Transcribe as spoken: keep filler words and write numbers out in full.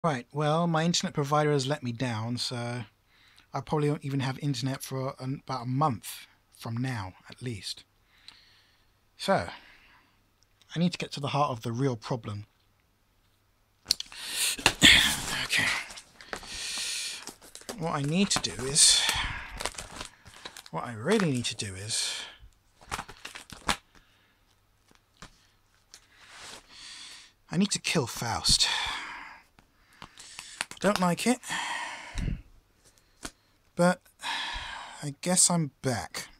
Right, well, my internet provider has let me down, so I probably won't even have internet for an, about a month from now, at least. So, I need to get to the heart of the real problem. Okay. What I need to do is... What I really need to do is... I need to kill Faust. I don't like it, but I guess I'm back.